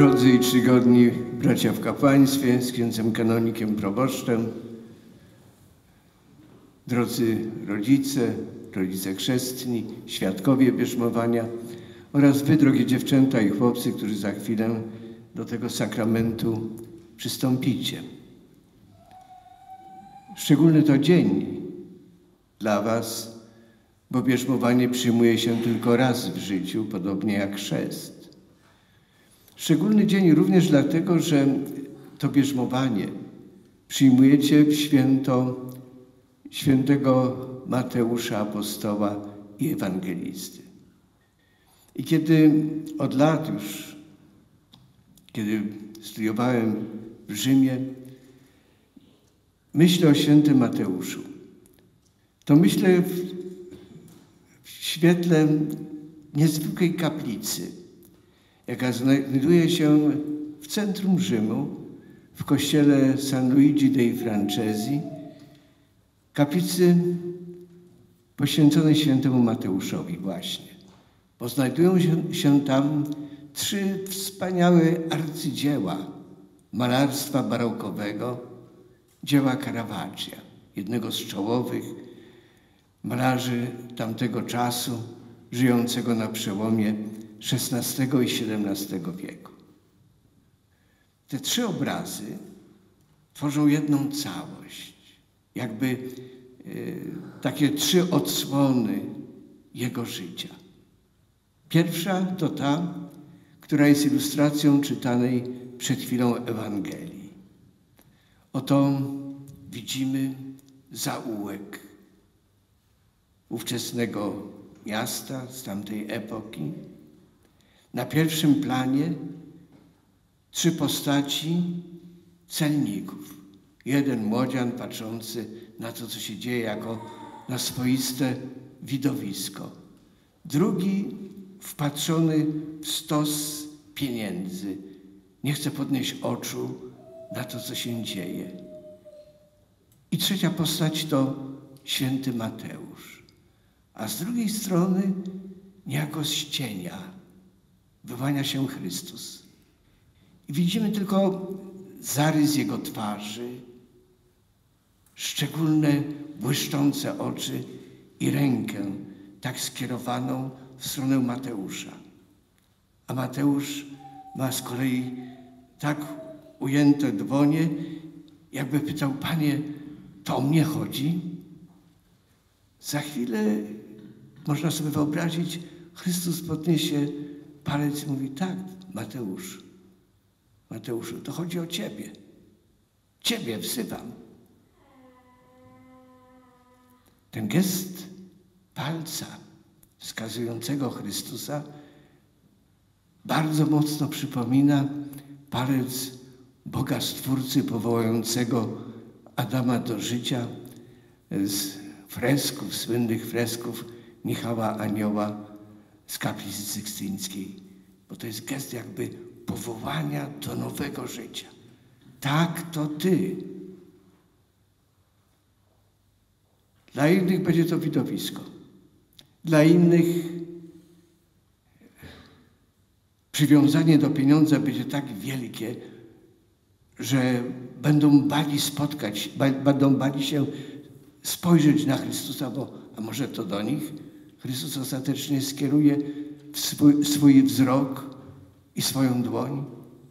Drodzy i czcigodni bracia w kapłaństwie, z księdzem kanonikiem proboszczem, drodzy rodzice, rodzice chrzestni, świadkowie bierzmowania oraz wy, drogie dziewczęta i chłopcy, którzy za chwilę do tego sakramentu przystąpicie. Szczególny to dzień dla was, bo bierzmowanie przyjmuje się tylko raz w życiu, podobnie jak chrzest. Szczególny dzień również dlatego, że to bierzmowanie przyjmujecie w święto świętego Mateusza apostoła i ewangelisty. I kiedy od lat już, kiedy studiowałem w Rzymie, myślę o świętym Mateuszu, to myślę w świetle niezwykłej kaplicy, jaka znajduje się w centrum Rzymu, w kościele San Luigi dei Francesi, kaplicy poświęconej świętemu Mateuszowi właśnie. Bo znajdują się tam trzy wspaniałe arcydzieła malarstwa barokowego, dzieła Caravaggia, jednego z czołowych malarzy tamtego czasu, żyjącego na przełomie XVI i XVII wieku. Te trzy obrazy tworzą jedną całość, jakby takie trzy odsłony jego życia. Pierwsza to ta, która jest ilustracją czytanej przed chwilą Ewangelii. Oto widzimy zaułek ówczesnego miasta z tamtej epoki. Na pierwszym planie trzy postaci celników. Jeden młodzian patrzący na to, co się dzieje, jako na swoiste widowisko. Drugi wpatrzony w stos pieniędzy. Nie chce podnieść oczu na to, co się dzieje. I trzecia postać to święty Mateusz. A z drugiej strony niejako z cienia wyłania się Chrystus. I widzimy tylko zarys jego twarzy, szczególne błyszczące oczy i rękę tak skierowaną w stronę Mateusza. A Mateusz ma z kolei tak ujęte dłonie, jakby pytał: Panie, to o mnie chodzi? Za chwilę można sobie wyobrazić, Chrystus podniesie palec i mówi: tak, Mateuszu, to chodzi o ciebie. Ciebie wzywam. Ten gest palca wskazującego Chrystusa bardzo mocno przypomina palec Boga Stwórcy powołującego Adama do życia z fresków, słynnych fresków Michała Anioła z kaplicy sykstyńskiej. Bo to jest gest jakby powołania do nowego życia. Tak, to ty. Dla innych będzie to widowisko. Dla innych przywiązanie do pieniądza będzie tak wielkie, że będą bali się spojrzeć na Chrystusa, bo a może to do nich Chrystus ostatecznie skieruje swój wzrok i swoją dłoń.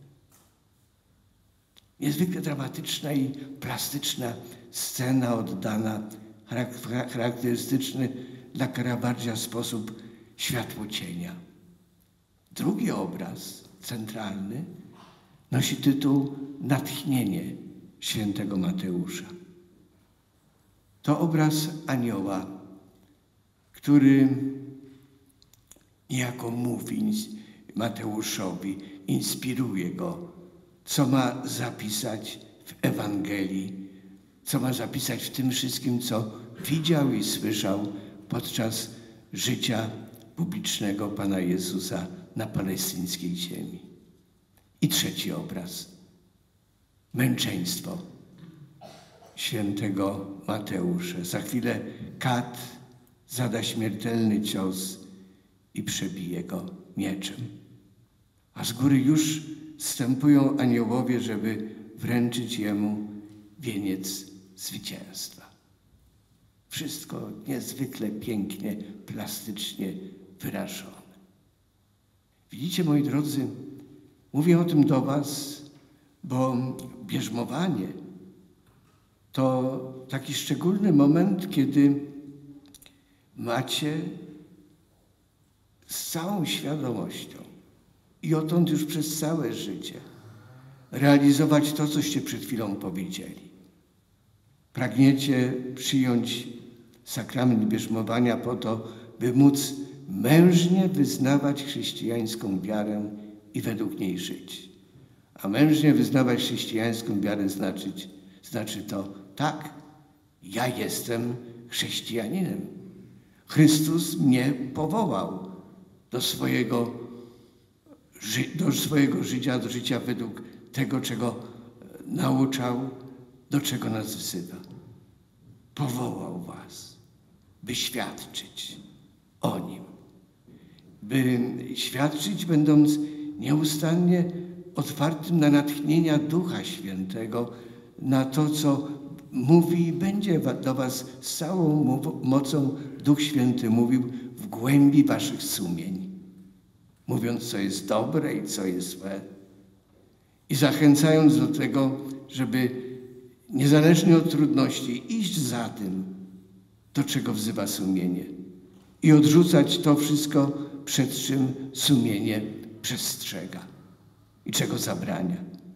Niezwykle dramatyczna i plastyczna scena oddana w charakterystyczny dla Caravaggia sposób światłocienia. Drugi obraz, centralny, nosi tytuł Natchnienie świętego Mateusza. To obraz anioła, który niejako mówi Mateuszowi, inspiruje go, co ma zapisać w Ewangelii, co ma zapisać w tym wszystkim, co widział i słyszał podczas życia publicznego Pana Jezusa na palestyńskiej ziemi. I trzeci obraz. Męczeństwo świętego Mateusza. Za chwilę kat zada śmiertelny cios i przebije go mieczem. A z góry już zstępują aniołowie, żeby wręczyć Jemu wieniec zwycięstwa. Wszystko niezwykle pięknie, plastycznie wyrażone. Widzicie, moi drodzy, mówię o tym do was, bo bierzmowanie to taki szczególny moment, kiedy macie z całą świadomością i odtąd już przez całe życie realizować to, coście przed chwilą powiedzieli. Pragniecie przyjąć sakrament bierzmowania po to, by móc mężnie wyznawać chrześcijańską wiarę i według niej żyć. A mężnie wyznawać chrześcijańską wiarę znaczy to, tak, ja jestem chrześcijaninem. Chrystus mnie powołał do swojego życia, do życia według tego, czego nauczał, do czego nas wzywa. Powołał was, by świadczyć o Nim. By świadczyć, będąc nieustannie otwartym na natchnienia Ducha Świętego, na to, co mówi i będzie do was z całą mocą Duch Święty mówił w głębi waszych sumień, mówiąc, co jest dobre i co jest złe i zachęcając do tego, żeby niezależnie od trudności iść za tym, do czego wzywa sumienie i odrzucać to wszystko, przed czym sumienie przestrzega i czego zabrania.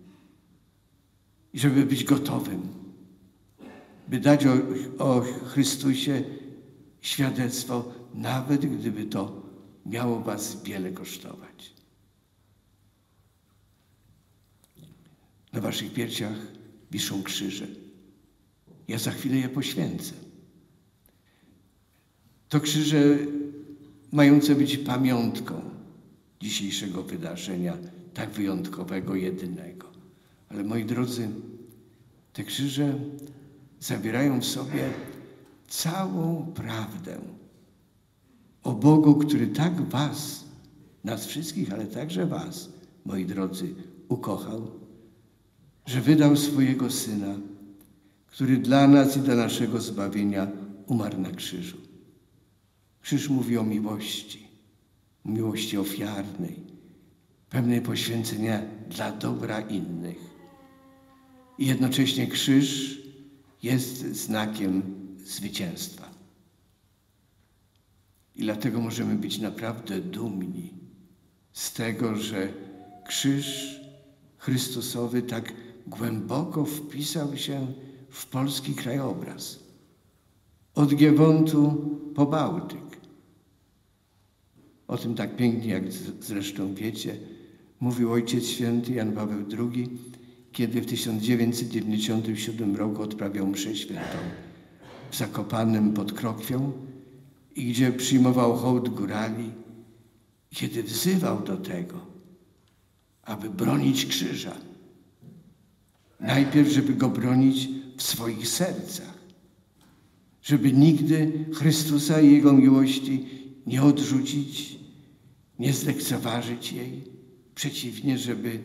I żeby być gotowym, by dać o Chrystusie świadectwo, nawet gdyby to miało was wiele kosztować. Na waszych piersiach wiszą krzyże. Ja za chwilę je poświęcę. To krzyże mające być pamiątką dzisiejszego wydarzenia, tak wyjątkowego, jedynego. Ale moi drodzy, te krzyże zawierają w sobie całą prawdę o Bogu, który tak was, nas wszystkich, ale także was, moi drodzy, ukochał, że wydał swojego Syna, który dla nas i dla naszego zbawienia umarł na krzyżu. Krzyż mówi o miłości ofiarnej, pełnej poświęcenia dla dobra innych. I jednocześnie krzyż jest znakiem zwycięstwa. I dlatego możemy być naprawdę dumni z tego, że krzyż Chrystusowy tak głęboko wpisał się w polski krajobraz. Od Giewontu po Bałtyk. O tym tak pięknie, jak zresztą wiecie, mówił Ojciec Święty Jan Paweł II, kiedy w 1997 roku odprawiał mszę świętą w Zakopanem pod Krokwią i gdzie przyjmował hołd górali, kiedy wzywał do tego, aby bronić krzyża. Najpierw, żeby go bronić w swoich sercach, żeby nigdy Chrystusa i Jego miłości nie odrzucić, nie zlekceważyć jej. Przeciwnie, żeby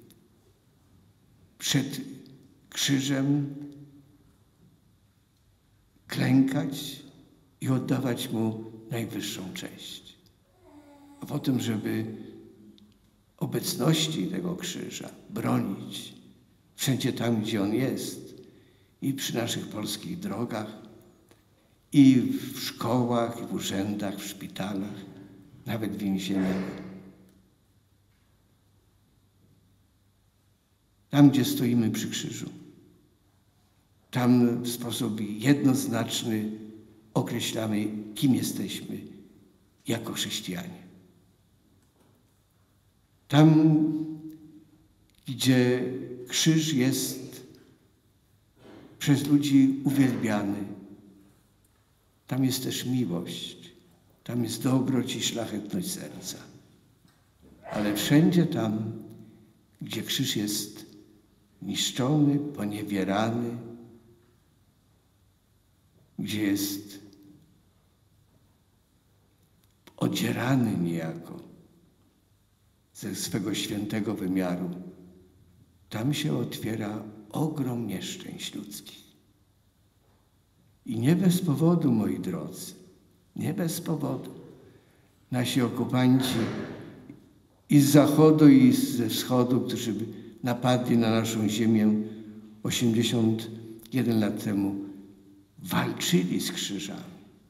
przed krzyżem klękać i oddawać Mu najwyższą cześć. A potem, żeby obecności tego krzyża bronić wszędzie tam, gdzie On jest, i przy naszych polskich drogach, i w szkołach, i w urzędach, w szpitalach, nawet w więzieniach. Tam, gdzie stoimy przy krzyżu, tam w sposób jednoznaczny określamy, kim jesteśmy jako chrześcijanie. Tam, gdzie krzyż jest przez ludzi uwielbiany, tam jest też miłość, tam jest dobroć i szlachetność serca. Ale wszędzie tam, gdzie krzyż jest niszczony, poniewierany, gdzie jest odzierany niejako ze swego świętego wymiaru, tam się otwiera ogrom nieszczęść ludzkich. I nie bez powodu, moi drodzy, nie bez powodu nasi okupanci i z zachodu, i ze wschodu, którzy napadli na naszą ziemię 81 lat temu, walczyli z krzyżami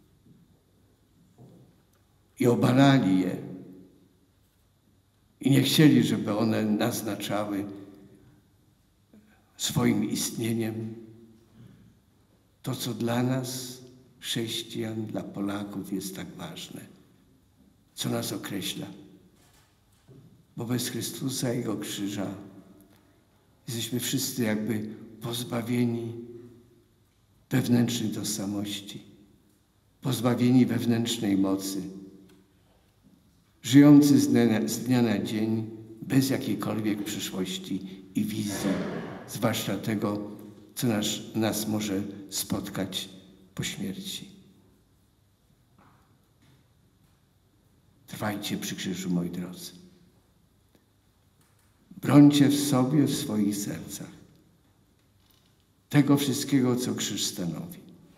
i obalali je. I nie chcieli, żeby one naznaczały swoim istnieniem to, co dla nas, chrześcijan, dla Polaków jest tak ważne, co nas określa. Bo bez Chrystusa i Jego krzyża jesteśmy wszyscy jakby pozbawieni wewnętrznej tożsamości, pozbawieni wewnętrznej mocy, żyjący z dnia na dzień bez jakiejkolwiek przyszłości i wizji, zwłaszcza tego, co nas może spotkać po śmierci. Trwajcie przy krzyżu, moi drodzy. Brońcie w sobie, w swoich sercach tego wszystkiego, co krzyż stanowi.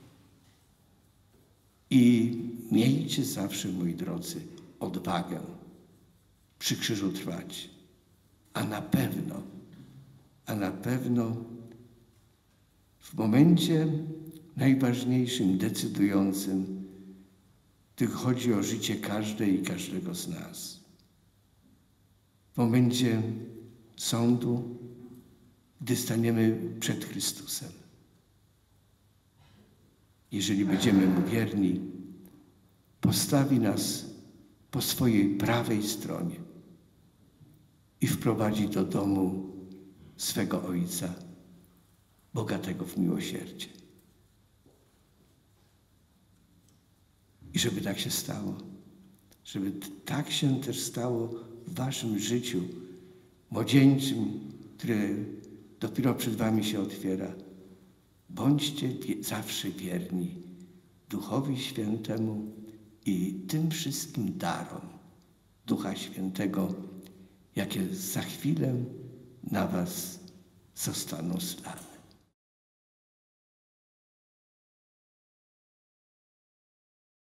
I miejcie zawsze, moi drodzy, odwagę przy krzyżu trwać. A na pewno w momencie najważniejszym, decydującym, gdy chodzi o życie każdej i każdego z nas. W momencie sądu, gdy staniemy przed Chrystusem. Jeżeli będziemy Mu wierni, postawi nas po swojej prawej stronie i wprowadzi do domu swego Ojca, bogatego w miłosierdzie. I żeby tak się stało, żeby tak się też stało w waszym życiu młodzieńczym, które dopiero przed wami się otwiera. Bądźcie zawsze wierni Duchowi Świętemu i tym wszystkim darom Ducha Świętego, jakie za chwilę na was zostaną zlane.